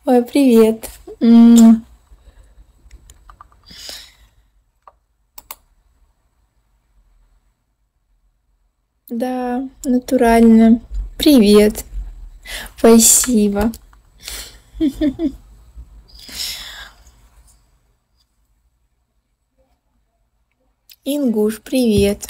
Ой, привет. Да, натурально. Привет. Спасибо. Ингуш, привет.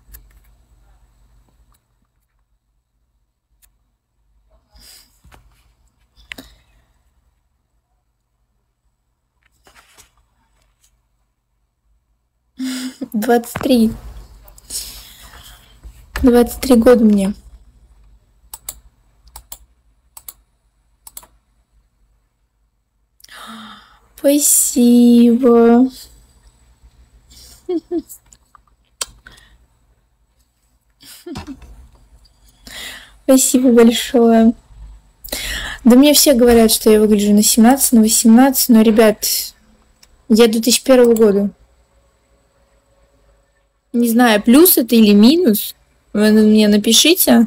Двадцать три. 23 года мне. Спасибо. Спасибо большое. Да мне все говорят, что я выгляжу на 17, на 18, но, ребят, я 2001 года. Не знаю, плюс это или минус. Вы мне напишите.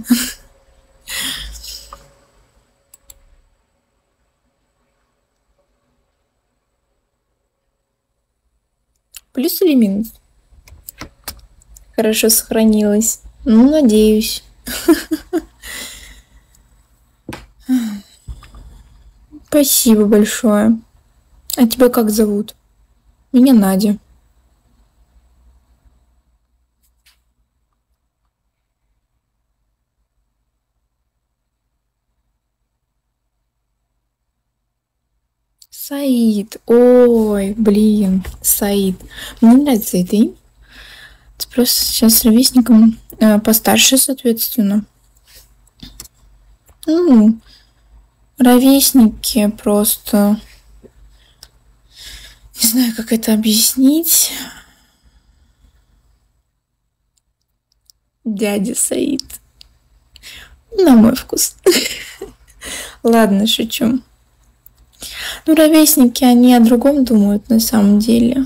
Плюс или минус? Хорошо сохранилась. Ну, надеюсь. Спасибо большое. А тебя как зовут? Меня Надя. Саид. Ой, блин, Саид. Мне нравится это имя. Это просто сейчас с ровесником постарше, соответственно. Ну, ровесники просто... Не знаю, как это объяснить. Дядя Саид. На мой вкус. Ладно, шучу. Ну, ровесники, они о другом думают на самом деле.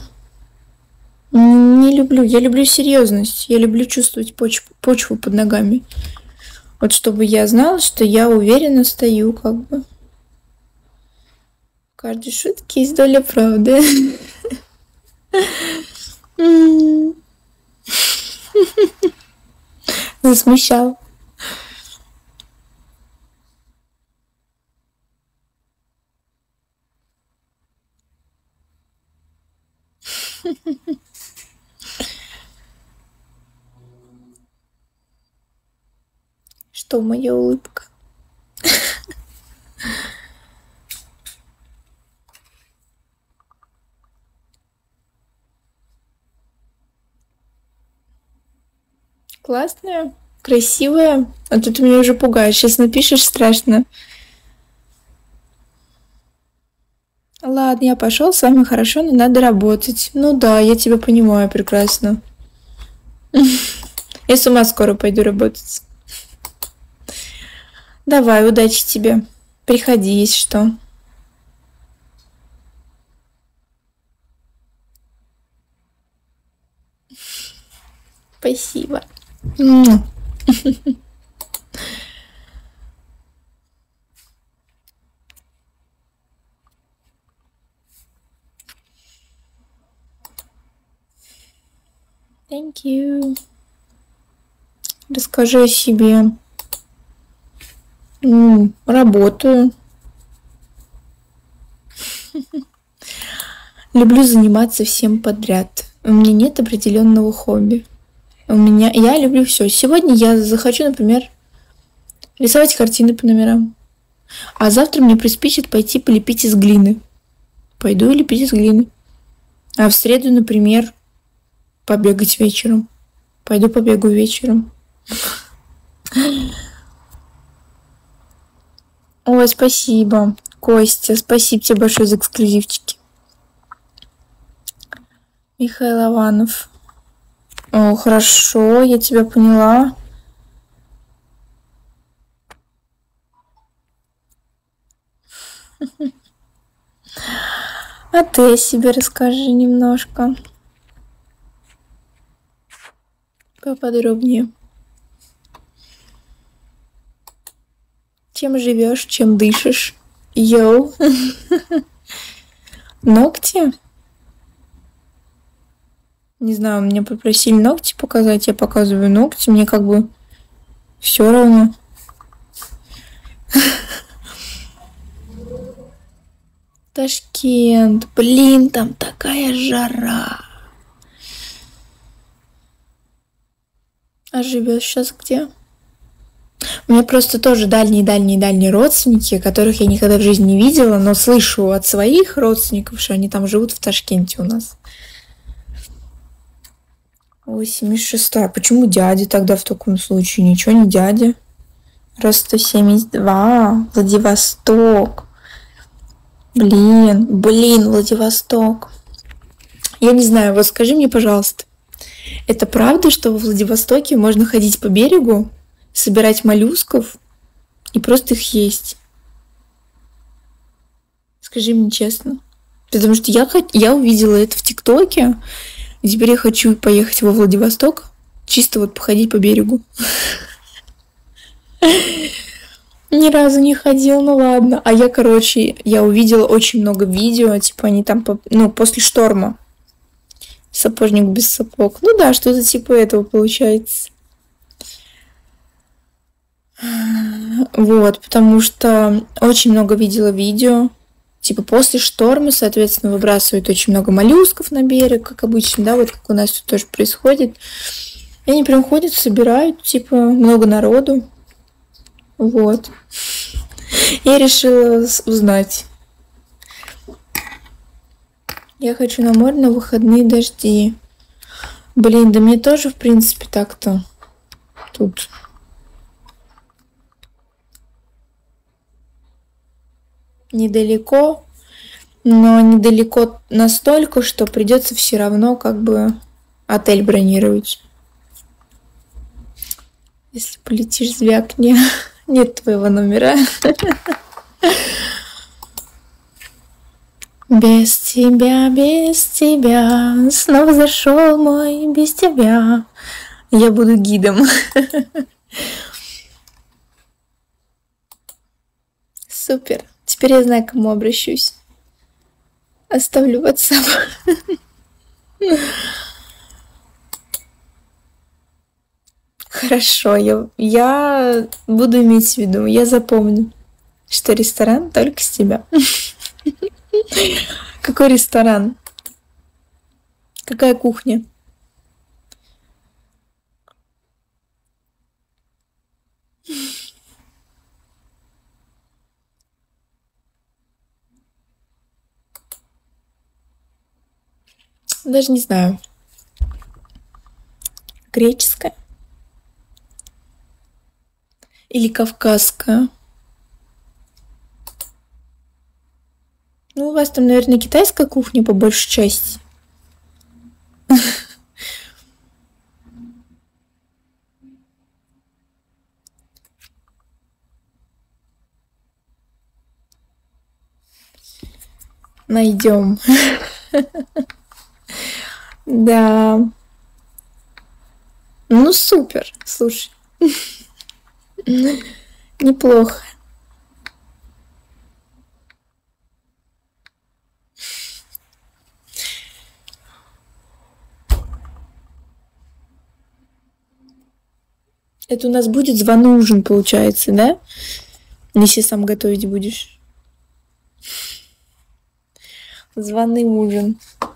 Не люблю. Я люблю серьезность. Я люблю чувствовать почву под ногами. Вот чтобы я знала, что я уверенно стою, как бы. В каждой шутке есть доля правды. Засмущал. Что моя улыбка? Классная, красивая. А тут ты меня уже пугаешь. Сейчас напишешь страшно. Ладно, я пошел, с вами хорошо, но надо работать. Ну да, я тебя понимаю прекрасно. Я с ума скоро пойду работать. Давай, удачи тебе. Приходи, есть что. Спасибо. Thank you. Расскажи о себе. Работаю. Люблю заниматься всем подряд. У меня нет определенного хобби. Я люблю все. Сегодня я захочу, например, рисовать картины по номерам. А завтра мне приспичит пойти полепить из глины. Пойду лепить из глины. А в среду, например, побегать вечером. Пойду побегаю вечером. Ой, спасибо, Костя, спасибо тебе большое за эксклюзивчики. Михаил Аванов. О, хорошо, я тебя поняла. А ты о себе расскажи немножко. Поподробнее. Чем живешь, чем дышишь? Йоу. Ногти? Не знаю, меня попросили ногти показать, я показываю ногти, мне как бы все равно. Ташкент, блин, там такая жара. А живешь сейчас где? У меня просто тоже дальние-дальние-дальние родственники, которых я никогда в жизни не видела, но слышу от своих родственников, что они там живут в Ташкенте у нас. 86. А почему дядя тогда в таком случае? Ничего не дядя. Раз 172. Владивосток. Блин, Владивосток. Я не знаю, вот скажи мне, пожалуйста, это правда, что во Владивостоке можно ходить по берегу, собирать моллюсков и просто их есть? Скажи мне честно. Потому что я увидела это в ТикТоке, и теперь я хочу поехать во Владивосток, чисто вот походить по берегу. Ни разу не ходил, ну ладно. А я увидела очень много видео, типа они там, после шторма. Сапожник без сапог. Ну да, что-то типа этого получается. Вот, потому что очень много видела видео. Типа после шторма, соответственно, выбрасывают очень много моллюсков на берег, как обычно, да, вот как у нас тут тоже происходит. И они прям ходят, собирают, типа, много народу. Вот. Я решила узнать. Я хочу на море на выходные дожди. Блин, да мне тоже, в принципе, так-то тут. Недалеко, но недалеко настолько, что придется все равно как бы отель бронировать. Если полетишь, звякни. Нет твоего номера. Без тебя, снова зашел мой без тебя. Я буду гидом. Супер. Теперь я знаю, к кому обращусь. Оставлю WhatsApp. Хорошо, я буду иметь в виду, я запомню, что ресторан только с тебя. Какой ресторан? Какая кухня? Даже не знаю. Греческая? Или кавказская? Ну, у вас там, наверное, китайская кухня по большей части. Найдем. Да. Ну, супер. Слушай. Неплохо. Это у нас будет званый ужин, получается, да? Если сам готовить будешь. Званый ужин.